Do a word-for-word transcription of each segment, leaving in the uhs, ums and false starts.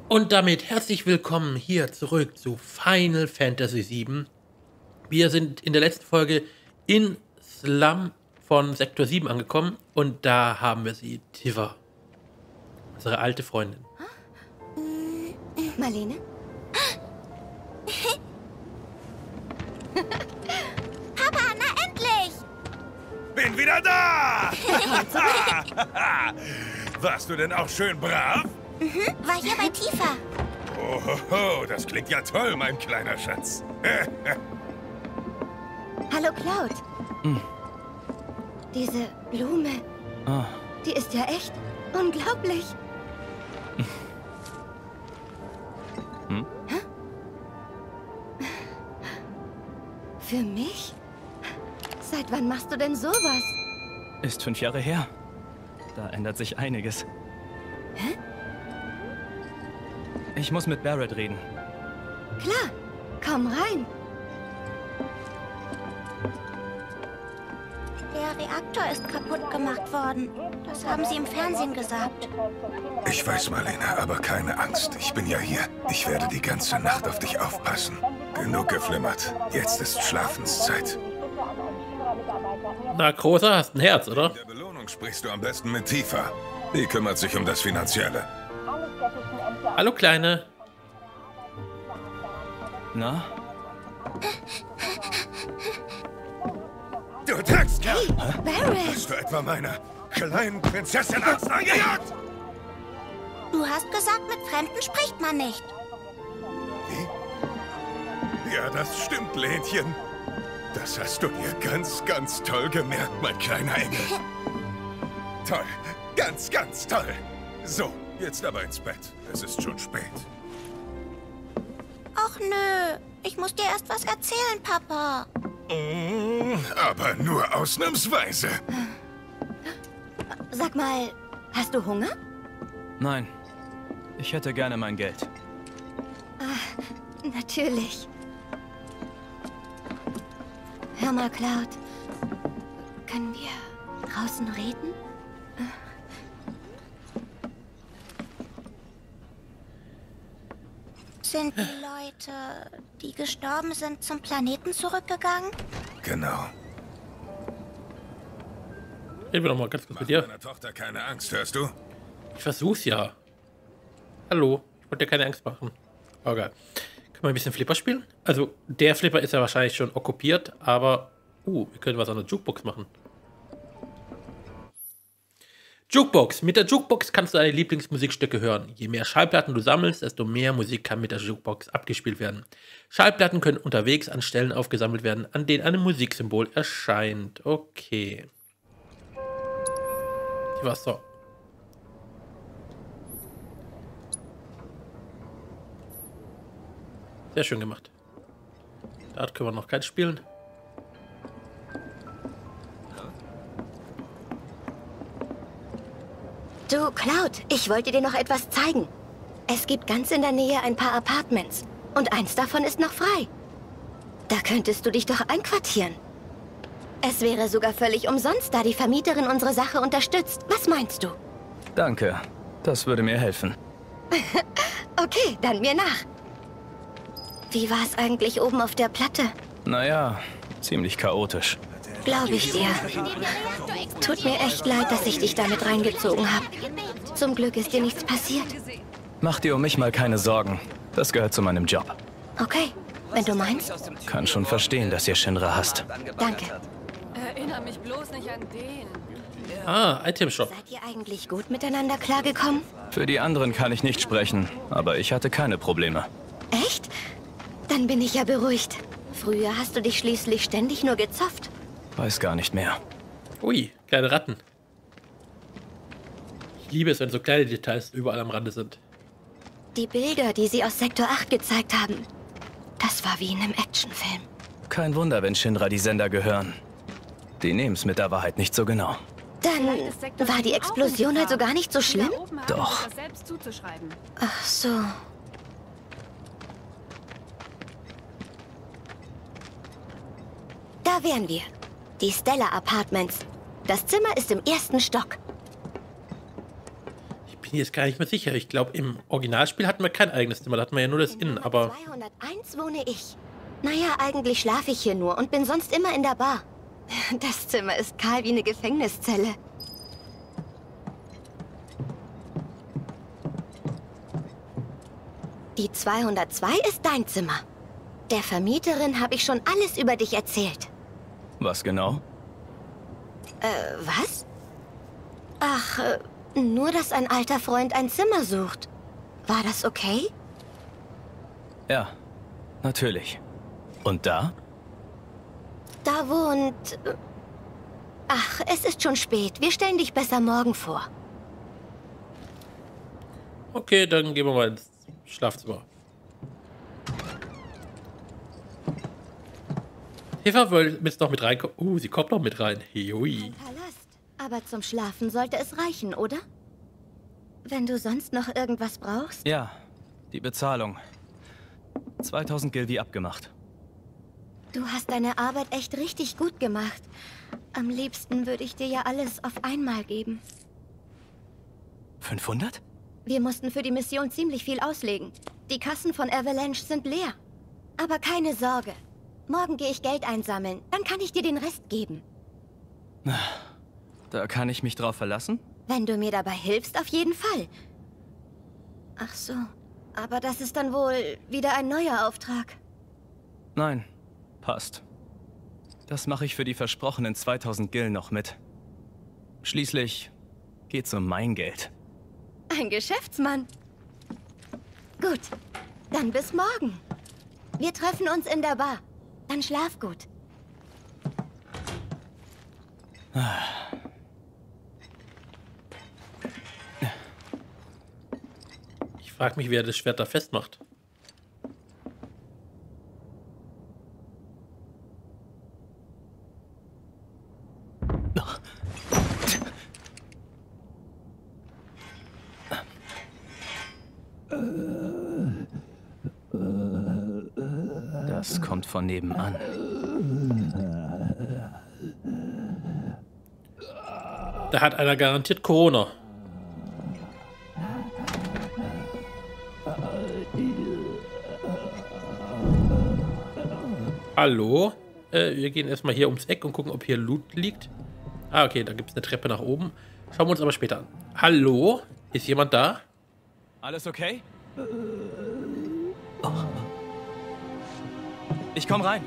Und damit herzlich willkommen hier zurück zu Final Fantasy sieben. Wir sind in der letzten Folge in Slum von Sektor sieben angekommen und da haben wir sie, Tifa, unsere alte Freundin. Marlene? Papa, na endlich! Bin wieder da! Warst du denn auch schön brav? Mhm, war hier bei Tifa. Ohoho, das klingt ja toll, mein kleiner Schatz. Hallo, Cloud. Hm. Diese Blume, Ah. die ist ja echt unglaublich. Hm? Hä? Für mich? Seit wann machst du denn sowas? Ist fünf Jahre her. Da ändert sich einiges. Hä? Ich muss mit Barrett reden. Klar, komm rein. Der Reaktor ist kaputt gemacht worden. Das haben sie im Fernsehen gesagt. Ich weiß, Marlene, aber keine Angst. Ich bin ja hier. Ich werde die ganze Nacht auf dich aufpassen. Genug geflimmert. Jetzt ist Schlafenszeit. Na, Großer, hast ein Herz, oder? In der Belohnung sprichst du am besten mit Tifa. Die kümmert sich um das Finanzielle. Hallo, Kleine. Na? Du Dreckskerl! Barrett, Hast du etwa meiner kleinen Prinzessin Angst eingejagt? du hast gesagt, mit Fremden spricht man nicht. Wie? Ja, das stimmt, Lädchen. Das hast du dir ganz, ganz toll gemerkt, mein kleiner Engel. Toll. Ganz, ganz toll. So, jetzt aber ins Bett. Es ist schon spät. Ach nö, ich muss dir erst was erzählen, Papa. Mm, aber nur ausnahmsweise. Sag mal, hast du Hunger? Nein. Ich hätte gerne mein Geld. Ah, natürlich. Hör mal, Cloud. Können wir draußen reden? Sind die Leute, die gestorben sind, zum Planeten zurückgegangen? Genau. Reden wir doch mal ganz kurz Mach mit dir. meiner Tochter keine Angst, hörst du? Ich versuch's ja. Hallo, ich wollte dir keine Angst machen. Oh, geil. Können wir ein bisschen Flipper spielen? Also, der Flipper ist ja wahrscheinlich schon okkupiert, aber... Uh, wir können was an der Jukebox machen. Jukebox. Mit der Jukebox kannst du deine Lieblingsmusikstücke hören. Je mehr Schallplatten du sammelst, desto mehr Musik kann mit der Jukebox abgespielt werden. Schallplatten können unterwegs an Stellen aufgesammelt werden, an denen ein Musiksymbol erscheint. Okay. Die war's so. Sehr schön gemacht. Da können wir noch keins spielen. Du, Cloud, ich wollte dir noch etwas zeigen. Es gibt ganz in der Nähe ein paar Apartments. Und eins davon ist noch frei. Da könntest du dich doch einquartieren. Es wäre sogar völlig umsonst, da die Vermieterin unsere Sache unterstützt. Was meinst du? Danke. Das würde mir helfen. Okay, dann mir nach. Wie war es eigentlich oben auf der Platte? Naja, ziemlich chaotisch. Glaube ich dir. Tut mir echt leid, dass ich dich damit reingezogen habe. Zum Glück ist dir nichts passiert. Mach dir um mich mal keine Sorgen. Das gehört zu meinem Job. Okay, wenn du meinst. Kann schon verstehen, dass ihr Shinra hasst. Danke. Erinnere mich bloß nicht an den. Ah, Item Shop. Seid ihr eigentlich gut miteinander klargekommen? Für die anderen kann ich nicht sprechen, aber ich hatte keine Probleme. Echt? Dann bin ich ja beruhigt. Früher hast du dich schließlich ständig nur gezopft. Weiß gar nicht mehr. Ui, kleine Ratten. Ich liebe es, wenn so kleine Details überall am Rande sind. Die Bilder, die sie aus Sektor acht gezeigt haben, das war wie in einem Actionfilm. Kein Wunder, wenn Shinra die Sender gehören. Die nehmen's mit der Wahrheit nicht so genau. Dann war die Explosion also gar nicht so schlimm? Doch. Das selbst zuzuschreiben. Ach so. Da wären wir. Die Stella Apartments. Das Zimmer ist im ersten Stock. bin jetzt gar nicht mehr sicher. Ich glaube, im Originalspiel hatten wir kein eigenes Zimmer. Da hatten wir ja nur das Innen, aber... zweihunderteins wohne ich. Naja, eigentlich schlafe ich hier nur und bin sonst immer in der Bar. Das Zimmer ist kahl wie eine Gefängniszelle. Die zweihundertzwei ist dein Zimmer. Der Vermieterin habe ich schon alles über dich erzählt. Was genau? Äh, was? Ach, äh, nur, dass ein alter Freund ein Zimmer sucht. War das okay? Ja, natürlich. Und da? Da wohnt... äh, Ach, es ist schon spät. Wir stellen dich besser morgen vor. Okay, dann gehen wir mal ins Schlafzimmer. Eva will jetzt noch mit reinkommen. Uh, sie kommt noch mit rein. Hui. Ein Palast. Aber zum Schlafen sollte es reichen, oder? Wenn du sonst noch irgendwas brauchst? Ja, die Bezahlung. zweitausend Gil wie abgemacht. Du hast deine Arbeit echt richtig gut gemacht. Am liebsten würde ich dir ja alles auf einmal geben. fünfhundert? Wir mussten für die Mission ziemlich viel auslegen. Die Kassen von Avalanche sind leer. Aber keine Sorge. Morgen gehe ich Geld einsammeln. Dann kann ich dir den Rest geben. Da kann ich mich drauf verlassen? Wenn du mir dabei hilfst, auf jeden Fall. Ach so. Aber das ist dann wohl wieder ein neuer Auftrag. Nein, passt. Das mache ich für die versprochenen zweitausend Gil noch mit. Schließlich geht's um mein Geld. Ein Geschäftsmann. Gut, dann bis morgen. Wir treffen uns in der Bar. Dann schlaf gut. Ich frage mich, wer das Schwert da festmacht. Das kommt von nebenan. Da hat einer garantiert Corona. Hallo? Äh, wir gehen erstmal hier ums Eck und gucken, ob hier Loot liegt. Ah, okay, da gibt es eine Treppe nach oben. Schauen wir uns aber später an. Hallo? Ist jemand da? Alles okay? Ich komm rein.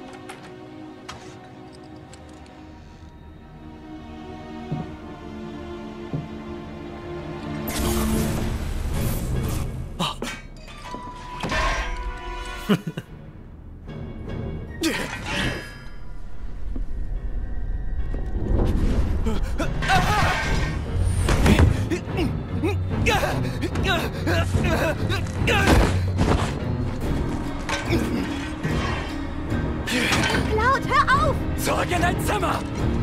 Cloud, hör auf! Zurück in dein Zimmer!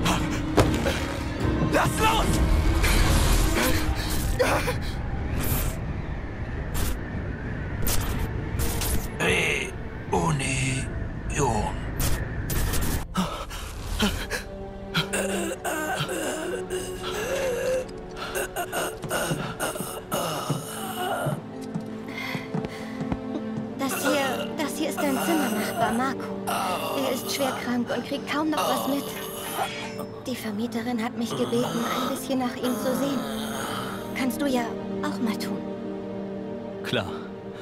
Lass los! Reunion. Das hier, das hier ist dein Zimmernachbar, Marco. Er ist schwer krank und kriegt kaum noch was mit. Die Vermieterin hat mich gebeten, ein bisschen nach ihm zu sehen. Kannst du ja auch mal tun. Klar.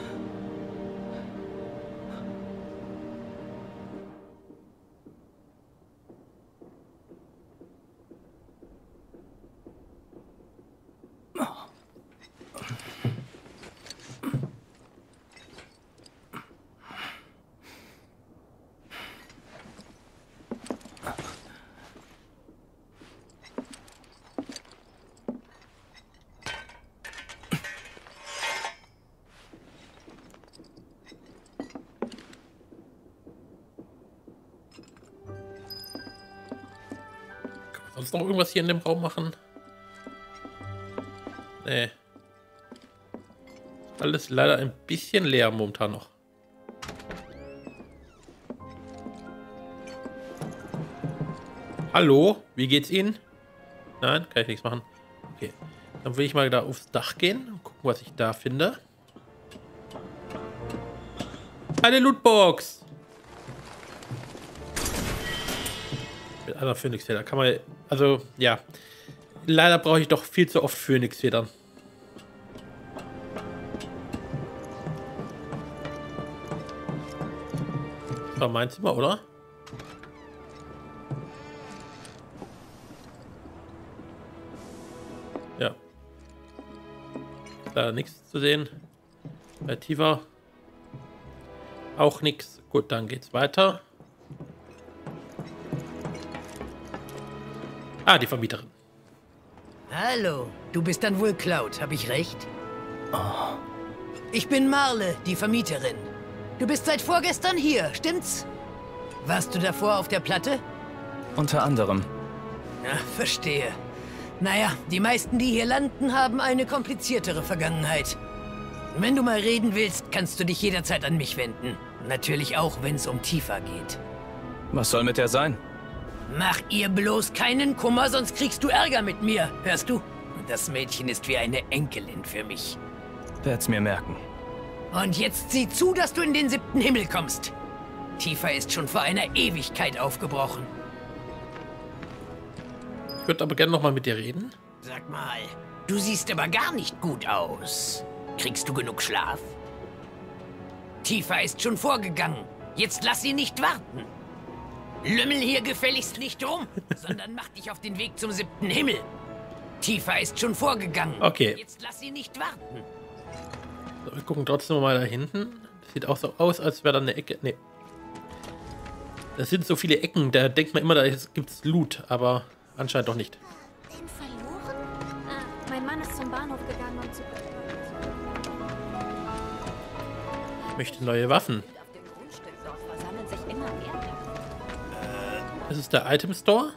Sonst noch irgendwas hier in dem Raum machen? Nee. Alles leider ein bisschen leer momentan noch. Hallo? Wie geht's Ihnen? Nein, kann ich nichts machen. Okay. Dann will ich mal da aufs Dach gehen und gucken, was ich da finde. Eine Lootbox! Mit einer Phönixfeder. Kann man... Also, ja. Leider brauche ich doch viel zu oft Phönixfedern. Das war mein Zimmer, oder? Ja. Da nichts zu sehen. Bei Tifa auch nichts. Gut, dann geht's weiter. Ah, die Vermieterin. Hallo, du bist dann wohl Cloud, hab ich recht? Ich bin Marle, die Vermieterin. Du bist seit vorgestern hier, stimmt's? Warst du davor auf der Platte? Unter anderem. Ja, verstehe. Naja, die meisten, die hier landen, haben eine kompliziertere Vergangenheit. Wenn du mal reden willst, kannst du dich jederzeit an mich wenden. Natürlich auch, wenn es um Tifa geht. Was soll mit der sein? Mach ihr bloß keinen Kummer, sonst kriegst du Ärger mit mir, hörst du? Das Mädchen ist wie eine Enkelin für mich. Werd's mir merken. Und jetzt sieh zu, dass du in den siebten Himmel kommst. Tifa ist schon vor einer Ewigkeit aufgebrochen. Ich würde aber gerne noch mal mit dir reden. Sag mal, du siehst aber gar nicht gut aus. Kriegst du genug Schlaf? Tifa ist schon vorgegangen. Jetzt lass sie nicht warten. Lümmel hier gefälligst nicht rum, sondern mach dich auf den Weg zum siebten Himmel. Tifa ist schon vorgegangen. Okay. Jetzt lass sie nicht warten. So, wir gucken trotzdem mal da hinten. Das sieht auch so aus, als wäre da eine Ecke. Nee. Das sind so viele Ecken, da denkt man immer, da gibt es Loot, aber anscheinend doch nicht. Den verloren? Ah, mein Mann ist zum Bahnhof gegangen und zu... Ich möchte neue Waffen. Auf dem Grundstück dort versammeln sich immer mehr. Das ist der Item Store?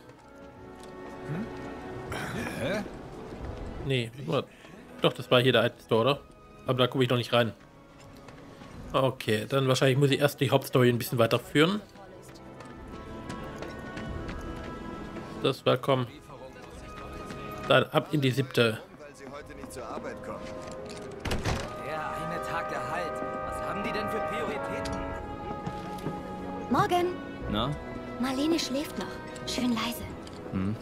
Hä? Nee, nur- doch, das war hier der Item Store, oder? Aber da gucke ich noch nicht rein. Okay, dann wahrscheinlich muss ich erst die Hauptstory ein bisschen weiterführen. Das willkommen. Dann ab in die siebte. Weil sie heute nicht zur Arbeit kommen. Der eine Tag der Halt. Was haben die denn für Prioritäten? Morgen. Na? Marlene schläft noch. Schön leise. Hm.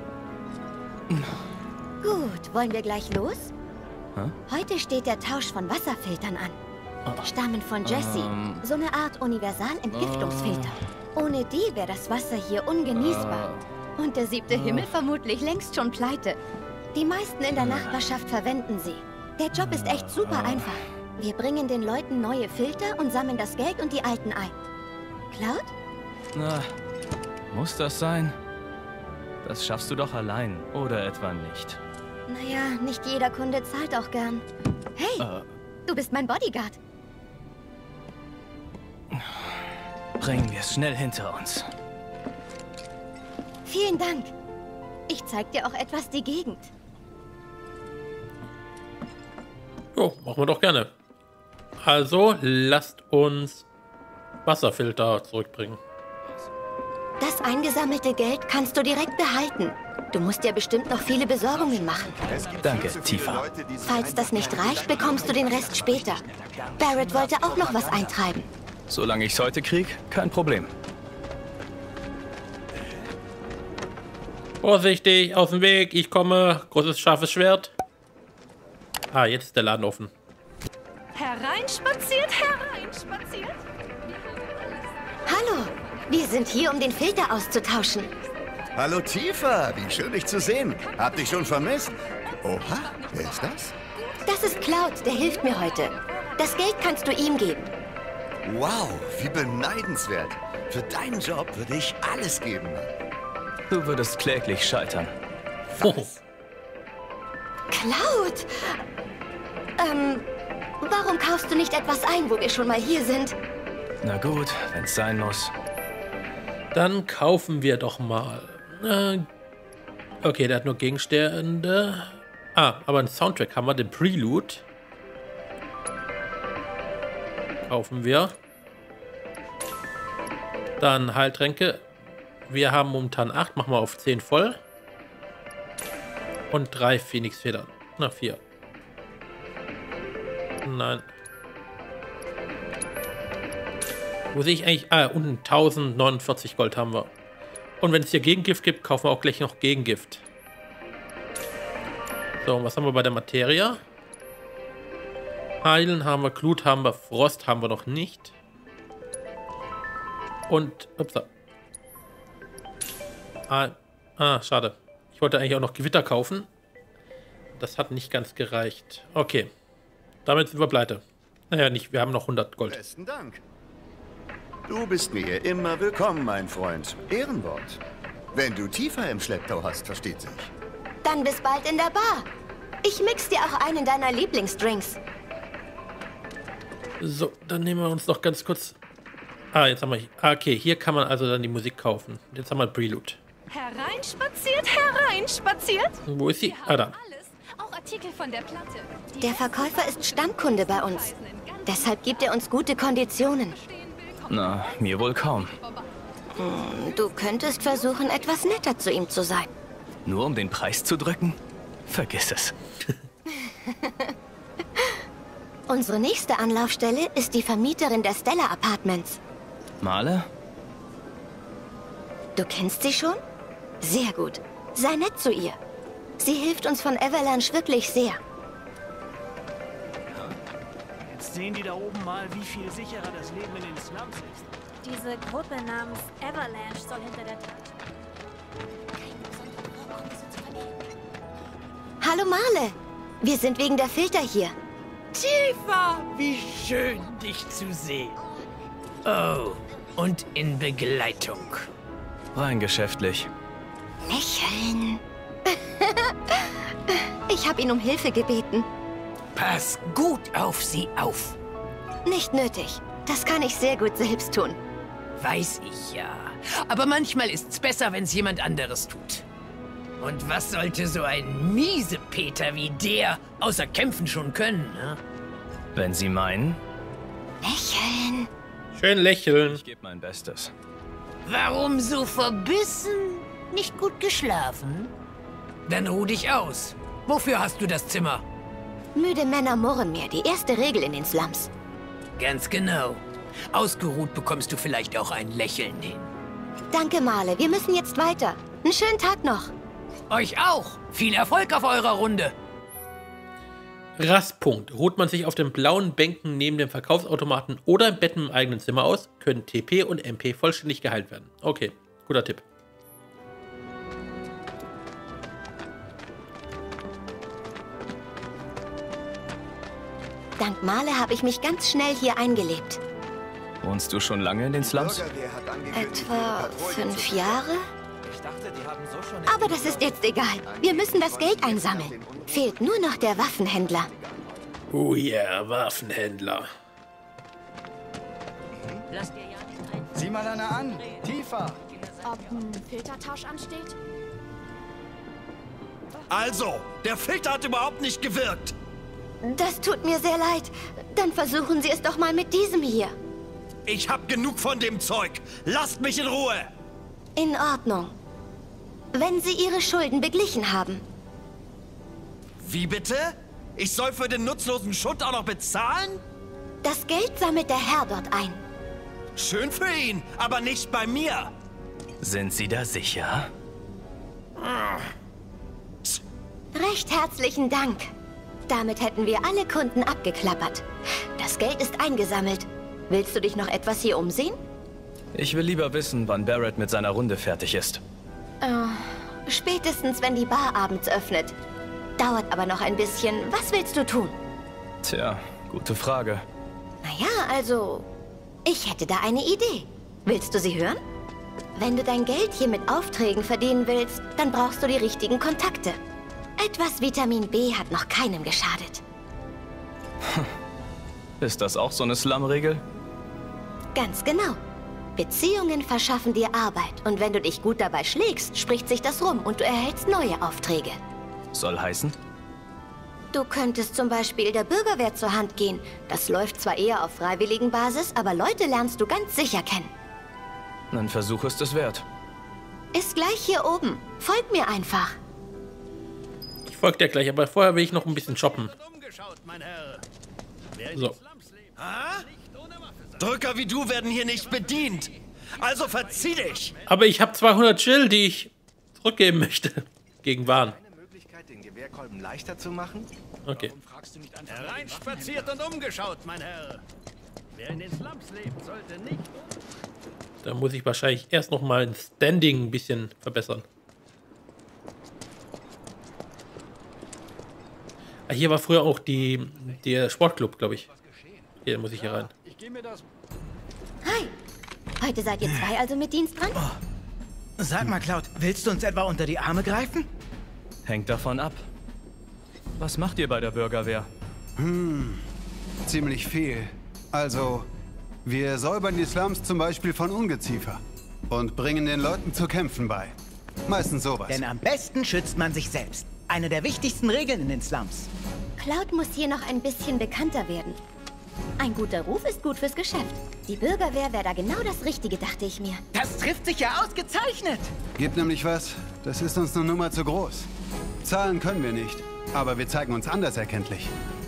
Gut, wollen wir gleich los? Hä? Heute steht der Tausch von Wasserfiltern an. Stammen von Jessie. Ähm. So eine Art Universal-Entgiftungsfilter. Ohne die wäre das Wasser hier ungenießbar. Und der siebte Himmel vermutlich längst schon pleite. Die meisten in der Nachbarschaft verwenden sie. Der Job ist echt super einfach. Wir bringen den Leuten neue Filter und sammeln das Geld und die alten ein. Cloud? Na, muss das sein? Das schaffst du doch allein, oder etwa nicht? Naja, nicht jeder Kunde zahlt auch gern. Hey, Äh, du bist mein Bodyguard. bringen wir es schnell hinter uns. Vielen Dank. Ich zeig dir auch etwas die Gegend. Jo, machen wir doch gerne. Also, lasst uns Wasserfilter zurückbringen. Das eingesammelte Geld kannst du direkt behalten. Du musst dir bestimmt noch viele Besorgungen machen. Es gibt Danke, viel zu viele Tifa. Leute, die sich Falls das nicht reicht, bekommst du den Rest später. Barrett wollte auch noch was eintreiben. Solange ich's heute krieg, kein Problem. Vorsichtig, aus dem Weg, ich komme. Großes, scharfes Schwert. Ah, jetzt ist der Laden offen. Hereinspaziert, hereinspaziert. Hallo, wir sind hier, um den Filter auszutauschen. Hallo Tifa, wie schön dich zu sehen. Hab dich schon vermisst. Oha, wer ist das? Das ist Cloud, der hilft mir heute. Das Geld kannst du ihm geben. Wow, wie beneidenswert. Für deinen Job würde ich alles geben. Du würdest kläglich scheitern. Oh, Cloud! Ähm, warum kaufst du nicht etwas ein, wo wir schon mal hier sind? Na gut, wenn's sein muss. dann kaufen wir doch mal. Äh, okay, der hat nur Gegenstände. Ah, aber einen Soundtrack haben wir, den Prelude. Kaufen wir. Dann Heiltränke. Wir haben momentan acht, machen wir auf zehn voll. Und drei Phoenixfedern. Na, vier. Nein. Wo sehe ich eigentlich? Ah, unten tausendneunundvierzig Gold haben wir. Und wenn es hier Gegengift gibt, kaufen wir auch gleich noch Gegengift. So, was haben wir bei der Materie? Heilen haben wir, Glut haben wir, Frost haben wir noch nicht. Und, ups. Ah, ah, schade. Ich wollte eigentlich auch noch Gewitter kaufen. Das hat nicht ganz gereicht. Okay. Damit sind wir pleite. Naja, nicht, wir haben noch hundert Gold. Besten Dank. Du bist mir hier immer willkommen, mein Freund. Ehrenwort. Wenn du tiefer im Schlepptau hast, versteht sich. Dann bis bald in der Bar. Ich mix dir auch einen deiner Lieblingsdrinks. So, dann nehmen wir uns noch ganz kurz... Ah, jetzt haben wir... Ah, okay, hier kann man also dann die Musik kaufen. Jetzt haben wir Prelude. Hereinspaziert, hereinspaziert. Wo ist sie? Ah, da. Alles, auch Artikel von der Platte. Die Der Verkäufer ist Stammkunde bei uns. Deshalb gibt er uns gute Konditionen. Na, mir wohl kaum. Hm, du könntest versuchen, etwas netter zu ihm zu sein. Nur um den Preis zu drücken? Vergiss es. Unsere nächste Anlaufstelle ist die Vermieterin der Stella Apartments. Male? Du kennst sie schon? Sehr gut. Sei nett zu ihr. Sie hilft uns von Avalanche wirklich sehr. Jetzt sehen die da oben mal, wie viel sicherer das Leben in den Slums ist. Diese Gruppe namens Avalanche soll hinter der Tat. Hallo Marle. Wir sind wegen der Filter hier. Tifa, wie schön, dich zu sehen. Oh, und in Begleitung. Rein geschäftlich. Lächeln. Ich habe ihn um Hilfe gebeten. Pass gut auf sie auf. Nicht nötig. Das kann ich sehr gut selbst tun. Weiß ich ja. Aber manchmal ist's besser, wenn's jemand anderes tut. Und was sollte so ein Miesepeter wie der außer kämpfen schon können, ne? Wenn Sie meinen. Lächeln. Schön lächeln. Ich gebe mein Bestes. Warum so verbissen? Nicht gut geschlafen? Dann ruh dich aus. Wofür hast du das Zimmer? Müde Männer murren mehr. Die erste Regel in den Slums. Ganz genau. Ausgeruht bekommst du vielleicht auch ein Lächeln hin. Danke, Marle. Wir müssen jetzt weiter. Einen schönen Tag noch. Euch auch. Viel Erfolg auf eurer Runde. Rastpunkt. Ruht man sich auf den blauen Bänken neben dem Verkaufsautomaten oder im Bett im eigenen Zimmer aus, können T P und M P vollständig geheilt werden. Okay, guter Tipp. Dank Marle habe ich mich ganz schnell hier eingelebt. Wohnst du schon lange in den Slums? Etwa fünf Jahre? Ich dachte, die haben so schon... Aber das ist jetzt egal. Wir müssen das Geld einsammeln. Fehlt nur noch der Waffenhändler. Oh yeah, Waffenhändler. Lass dir ja nicht ein... Sieh mal einer an. Tiefer. Ob ein Filtertausch ansteht? Also, der Filter hat überhaupt nicht gewirkt. Das tut mir sehr leid. Dann versuchen Sie es doch mal mit diesem hier. Ich hab genug von dem Zeug. Lasst mich in Ruhe. In Ordnung. Wenn Sie Ihre Schulden beglichen haben. Wie bitte? Ich soll für den nutzlosen Schutt auch noch bezahlen? Das Geld sammelt der Herr dort ein. Schön für ihn, aber nicht bei mir. Sind Sie da sicher? Recht herzlichen Dank. Damit hätten wir alle Kunden abgeklappert. Das Geld ist eingesammelt. Willst du dich noch etwas hier umsehen? Ich will lieber wissen, wann Barrett mit seiner Runde fertig ist. Oh, spätestens, wenn die Bar abends öffnet. Dauert aber noch ein bisschen. Was willst du tun? Tja, gute Frage. Naja, also, ich hätte da eine Idee. Willst du sie hören? Wenn du dein Geld hier mit Aufträgen verdienen willst, dann brauchst du die richtigen Kontakte. Etwas Vitamin B hat noch keinem geschadet. Ist das auch so eine Slum-Regel? Ganz genau. Beziehungen verschaffen dir Arbeit. Und wenn du dich gut dabei schlägst, spricht sich das rum und du erhältst neue Aufträge. Soll heißen? Du könntest zum Beispiel der Bürgerwehr zur Hand gehen. Das läuft zwar eher auf freiwilligen Basis, aber Leute lernst du ganz sicher kennen. Ein Versuch ist es wert. Ist gleich hier oben. Folg mir einfach. Ich folge dir gleich, aber vorher will ich noch ein bisschen shoppen. So. Ah? Drücker wie du werden hier nicht bedient. Also verzieh dich. Aber ich habe zweihundert Jill, die ich zurückgeben möchte. Gegen Waren. Eine Möglichkeit, den Gewehrkolben leichter zu machen? Okay. Hereinspaziert und umgeschaut, mein Herr. Wer in den Slums lebt, sollte nicht... Da muss ich wahrscheinlich erst noch mal ein Standing ein bisschen verbessern. Ah, hier war früher auch die, der Sportclub, glaube ich. Hier muss ich hier rein. Hi. Heute seid ihr zwei also mit Dienst dran? Oh. Sag mal, Cloud, willst du uns etwa unter die Arme greifen? Hängt davon ab. Was macht ihr bei der Bürgerwehr? Hm, ziemlich viel. Also, wir säubern die Slums zum Beispiel von Ungeziefer und bringen den Leuten zu kämpfen bei. Meistens sowas. Denn am besten schützt man sich selbst. Eine der wichtigsten Regeln in den Slums. Cloud muss hier noch ein bisschen bekannter werden. Ein guter Ruf ist gut fürs Geschäft. Die Bürgerwehr wäre da genau das Richtige, dachte ich mir. Das trifft sich ja ausgezeichnet. Gibt nämlich was, das ist uns eine Nummer zu groß. Zahlen können wir nicht, aber wir zeigen uns anders erkenntlich.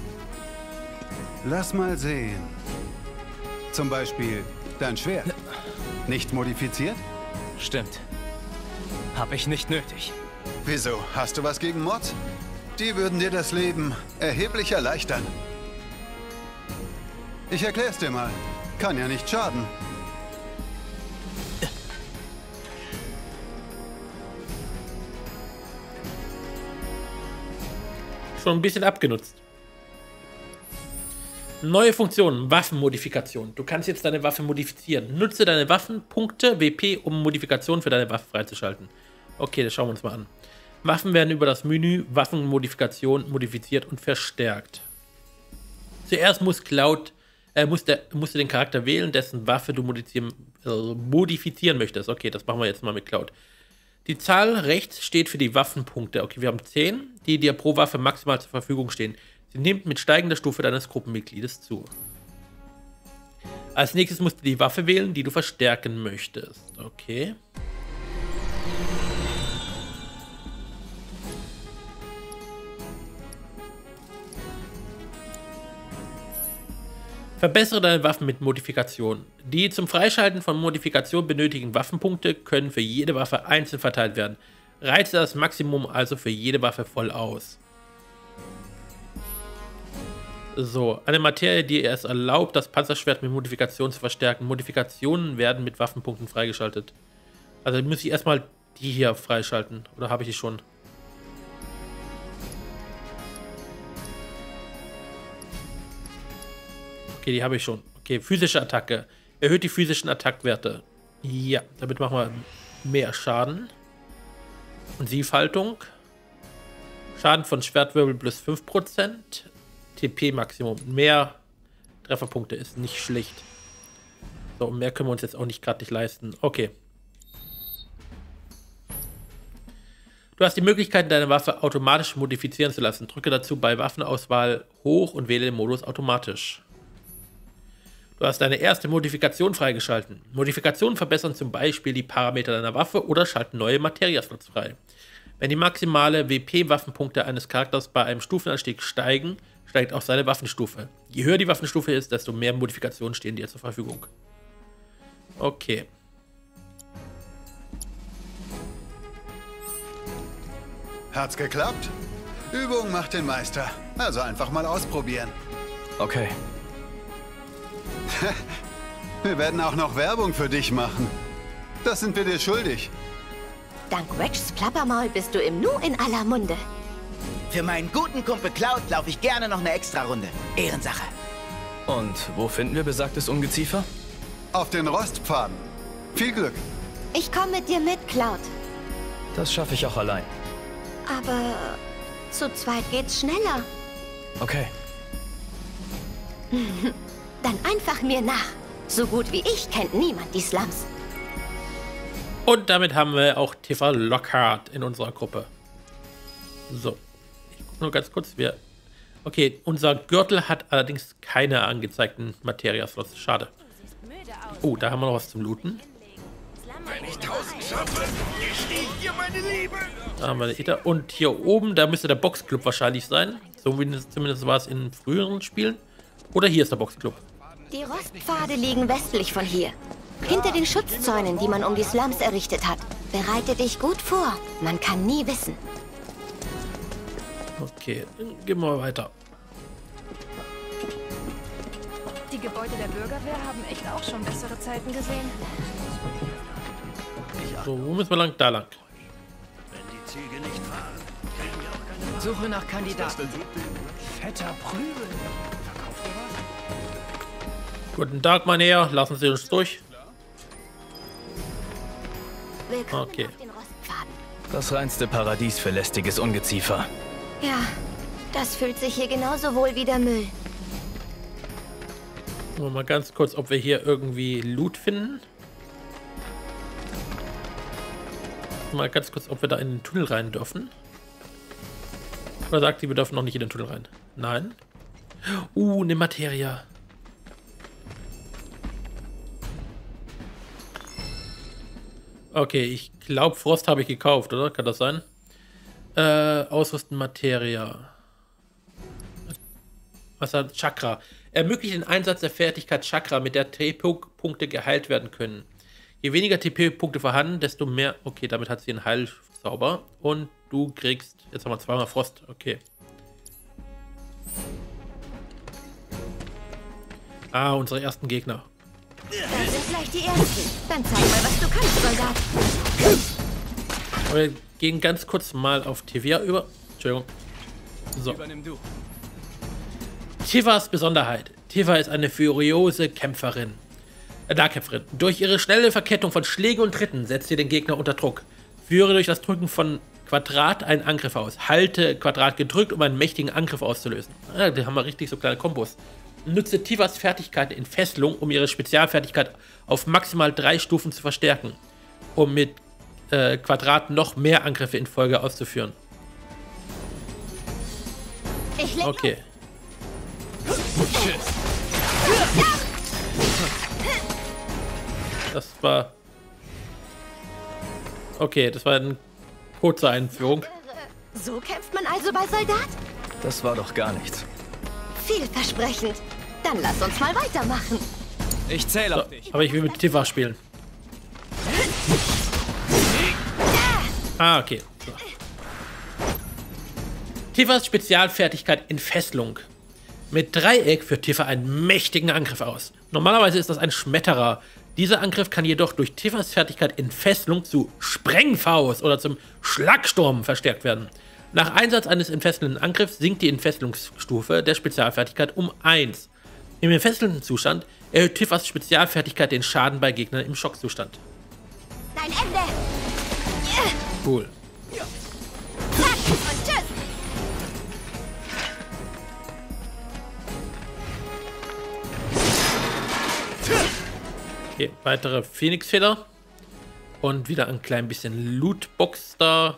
Lass mal sehen. Zum Beispiel dein Schwert. Nicht modifiziert? Stimmt. Hab ich nicht nötig. Wieso? Hast du was gegen Mods? Die würden dir das Leben erheblich erleichtern. Ich erklär's dir mal. Kann ja nicht schaden. Schon ein bisschen abgenutzt. Neue Funktionen, Waffenmodifikation. Du kannst jetzt deine Waffe modifizieren. Nutze deine Waffenpunkte W P, um Modifikationen für deine Waffe freizuschalten. Okay, das schauen wir uns mal an. Waffen werden über das Menü Waffenmodifikation modifiziert und verstärkt. Zuerst muss Cloud, äh, muss der, musst du den Charakter wählen, dessen Waffe du modifizieren, äh, modifizieren möchtest. Okay, das machen wir jetzt mal mit Cloud. Die Zahl rechts steht für die Waffenpunkte. Okay, wir haben zehn, die dir pro Waffe maximal zur Verfügung stehen. Sie nimmt mit steigender Stufe deines Gruppenmitgliedes zu. Als nächstes musst du die Waffe wählen, die du verstärken möchtest. Okay. Verbessere deine Waffen mit Modifikation. Die zum Freischalten von Modifikation benötigten Waffenpunkte können für jede Waffe einzeln verteilt werden. Reize das Maximum also für jede Waffe voll aus. So, eine Materie, die es erlaubt, das Panzerschwert mit Modifikation zu verstärken. Modifikationen werden mit Waffenpunkten freigeschaltet. Also muss ich erstmal die hier freischalten. Oder habe ich die schon? Okay, die habe ich schon. Okay, physische Attacke. Erhöht die physischen Attackwerte. Ja, damit machen wir mehr Schaden. Und Siefhaltung. Schaden von Schwertwirbel plus fünf Prozent. T P-Maximum. Mehr Trefferpunkte ist nicht schlecht. So, mehr können wir uns jetzt auch nicht gerade nicht leisten. Okay. Du hast die Möglichkeit, deine Waffe automatisch modifizieren zu lassen. Drücke dazu bei Waffenauswahl hoch und wähle den Modus automatisch. Du hast deine erste Modifikation freigeschalten. Modifikationen verbessern zum Beispiel die Parameter deiner Waffe oder schalten neue Materia-Slots frei. Wenn die maximale W P-Waffenpunkte eines Charakters bei einem Stufenanstieg steigen, steigt auch seine Waffenstufe. Je höher die Waffenstufe ist, desto mehr Modifikationen stehen dir zur Verfügung. Okay. Hat's geklappt? Übung macht den Meister. Also einfach mal ausprobieren. Okay. Wir werden auch noch Werbung für dich machen. Das sind wir dir schuldig. Dank Wedges Plappermaul bist du im Nu in aller Munde. Für meinen guten Kumpel Cloud laufe ich gerne noch eine Extra-Runde. Ehrensache. Und wo finden wir besagtes Ungeziefer? Auf den Rostpfaden. Viel Glück. Ich komme mit dir mit, Cloud. Das schaffe ich auch allein. Aber zu zweit geht's schneller. Okay. Dann einfach mir nach. So gut wie ich kennt niemand die Slums. Und damit haben wir auch Tifa Lockhart in unserer Gruppe. So. Ich gucke nur ganz kurz. Wir okay, unser Gürtel hat allerdings keine angezeigten Materia-Slots. Schade. Oh, da haben wir noch was zum Looten. Wenn ich tausend schaffe, gestehe ich dir meine Liebe. Da haben wir den Ether. Und hier oben, da müsste der Boxclub wahrscheinlich sein. So wie es zumindest war es in früheren Spielen. Oder hier ist der Boxclub. Die Rostpfade liegen westlich von hier. Hinter den Schutzzäunen, die man um die Slums errichtet hat. Bereite dich gut vor. Man kann nie wissen. Okay, dann gehen wir weiter. Die Gebäude der Bürgerwehr haben echt auch schon bessere Zeiten gesehen. So, wo müssen wir lang? Da lang. Suche nach Kandidaten. Fetter Prügel. Guten Tag, mein Herr. Lassen Sie uns durch. Okay. Das reinste Paradies für lästiges Ungeziefer. Ja, das fühlt sich hier genauso wohl wie der Müll. Nur mal ganz kurz, ob wir hier irgendwie Loot finden. Mal ganz kurz, ob wir da in den Tunnel rein dürfen. Oder sagt sie, wir dürfen noch nicht in den Tunnel rein? Nein. Uh, eine Materie. Okay, ich glaube, Frost habe ich gekauft, oder? Kann das sein? Äh, Ausrüsten Materie. Was hat Chakra? Ermöglicht den Einsatz der Fertigkeit Chakra, mit der T P-Punkte geheilt werden können. Je weniger T P-Punkte vorhanden, desto mehr... Okay, damit hat sie einen Heilzauber. Und du kriegst... Jetzt haben wir zweimal Frost. Okay. Ah, unsere ersten Gegner. Das sind gleich die ersten. Dann zeig mal, was du kannst, Soldat. Wir gehen ganz kurz mal auf Tivia über. Entschuldigung. So. Tivas Besonderheit. Tiva ist eine furiose Kämpferin. Äh, Nahkämpferin. Durch ihre schnelle Verkettung von Schlägen und Tritten setzt sie den Gegner unter Druck. Führe durch das Drücken von Quadrat einen Angriff aus. Halte Quadrat gedrückt, um einen mächtigen Angriff auszulösen. Ah, da haben wir richtig so kleine Kombos. Nutze Tivas Fertigkeit in Fesselung, um ihre Spezialfertigkeit auf maximal drei Stufen zu verstärken, um mit äh, Quadrat noch mehr Angriffe in Folge auszuführen. Okay. Das war... Okay, das war eine kurze Einführung. So kämpft man also bei Soldat? Das war doch gar nichts. Vielversprechend. Dann lass uns mal weitermachen. Ich zähle auf so, dich. Aber ich will mit Tiva spielen. Ah, okay. So. Tivas Spezialfertigkeit Entfesselung. Mit Dreieck führt Tiva einen mächtigen Angriff aus. Normalerweise ist das ein Schmetterer. Dieser Angriff kann jedoch durch Tivas Fertigkeit Entfesselung zu Sprengfaust oder zum Schlagsturm verstärkt werden. Nach Einsatz eines entfesselnden Angriffs sinkt die Entfesselungsstufe der Spezialfertigkeit um eins. Im entfesselnden Zustand erhöht Tivas Spezialfertigkeit den Schaden bei Gegnern im Schockzustand. Dein Ende! Cool. Zack und tschüss! Okay, weitere Phoenix-Feder. Und wieder ein klein bisschen Lootbox da.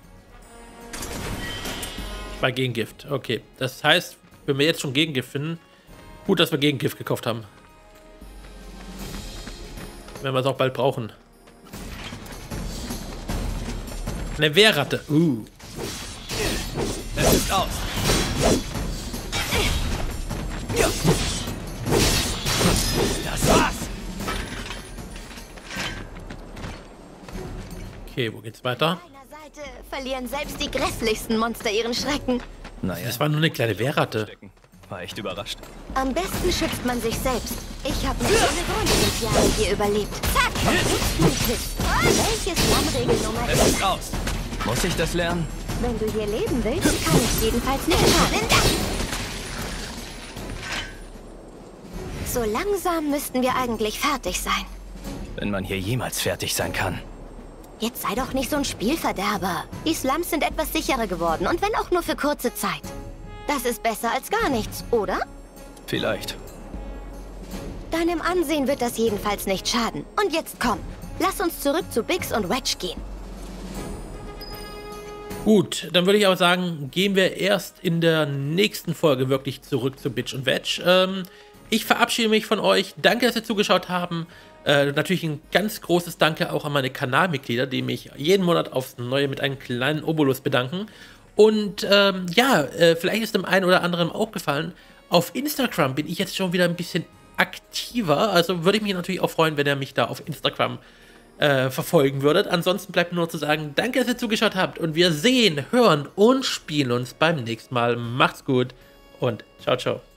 Bei Gegengift. Okay, das heißt, wenn wir jetzt schon Gegengift finden, gut, dass wir Gegengift gekauft haben. Wenn wir es auch bald brauchen. Eine Wehrratte. Uh. Es ist aus. Das war's. Okay, wo geht's weiter? Auf einer Seite verlieren selbst die grässlichsten Monster ihren Schrecken. Naja. Das war nur eine kleine Wehrratte. War echt überrascht. Am besten schützt man sich selbst. Ich habe mit fünf Jahren hier überlebt. Zack! Und jetzt mein Quiz. Welche Slum-Regel Nummer Es ist aus. Muss ich das lernen? Wenn du hier leben willst, kann es jedenfalls nicht schaden. So langsam müssten wir eigentlich fertig sein. Wenn man hier jemals fertig sein kann. Jetzt sei doch nicht so ein Spielverderber. Die Slums sind etwas sicherer geworden und wenn auch nur für kurze Zeit. Das ist besser als gar nichts, oder? Vielleicht. Deinem Ansehen wird das jedenfalls nicht schaden. Und jetzt komm, lass uns zurück zu Biggs und Wedge gehen. Gut, dann würde ich aber sagen, gehen wir erst in der nächsten Folge wirklich zurück zu Biggs und Wedge. Ähm, ich verabschiede mich von euch. Danke, dass ihr zugeschaut haben. Äh, natürlich ein ganz großes Danke auch an meine Kanalmitglieder, die mich jeden Monat aufs Neue mit einem kleinen Obolus bedanken. Und ähm, ja, äh, vielleicht ist dem einen oder anderen aufgefallen, auf Instagram bin ich jetzt schon wieder ein bisschen aktiver. Also würde ich mich natürlich auch freuen, wenn ihr mich da auf Instagram äh, verfolgen würdet. Ansonsten bleibt nur zu sagen, danke, dass ihr zugeschaut habt. Und wir sehen, hören und spielen uns beim nächsten Mal. Macht's gut und ciao, ciao.